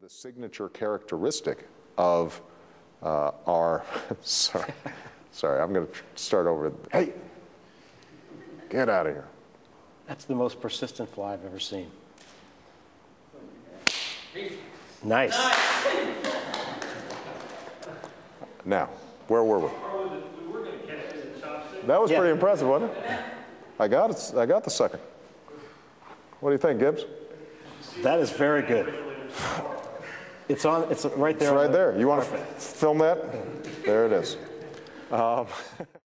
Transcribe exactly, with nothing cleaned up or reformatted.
the signature characteristic of uh, our, sorry, sorry, I'm going to start over. Hey, get out of here. That's the most persistent fly I've ever seen. Nice. Now, where were we? That was Yeah. pretty impressive, wasn't it? I got it. I got the second. What do you think, Gibbs? That is very good. It's on. It's right there. It's right there. You want to film that? There it is. Um,